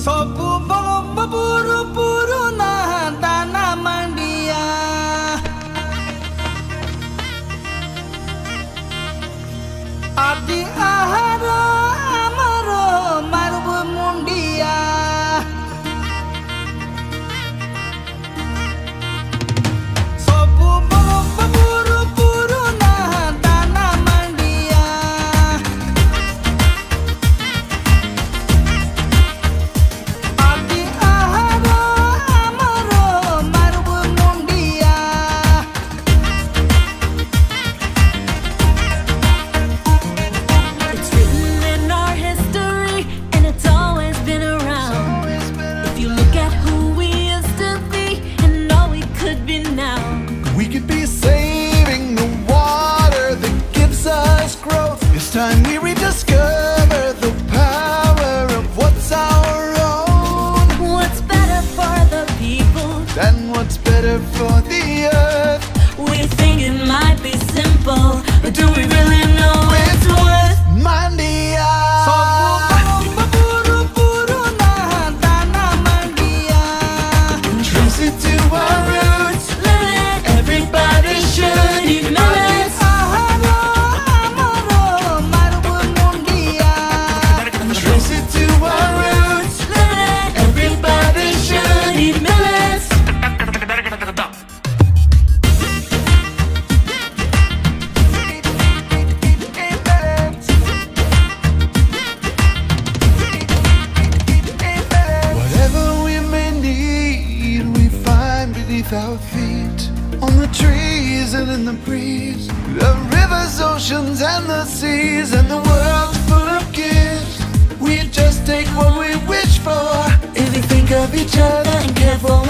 Sobu belum berburu-buru nah tanah Mandia. Abdi ahara amaro marbu mundia. Sobu belum berburu-buru nah tanah Mandia. Abdi ahara amaro marbu mundia. It's written in our history, and it's always been around. If you look at who we used to be and all we could be now, We could be saving the water that gives us growth. It's time we rediscover the power of what's our own. what's better for the people? And what's better for the earth. We think it might be simple, but do we really know it's worth? Mandia. Sobu belum berburu-buru nah tanah Mandia. Trace it to our roots. Millet, everybody should eat millets. Ahara amaro marbu mundia. Trace it to our roots. Millet, everybody should eat millets. Whatever we may need, we find beneath our feet. On the trees and in the breeze. The rivers, oceans, and the seas. And the world's full of gifts. We just take what we wish for. If we think of each other and care for